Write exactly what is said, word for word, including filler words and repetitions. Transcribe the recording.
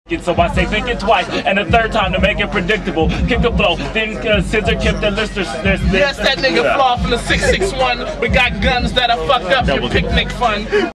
So I say think it twice, and the third time to make it predictable. Kick a blow, then uh, scissor kick the lister. Yes, that nigga Flaw from the six six one. We got guns that'll fuck up your picnic fun.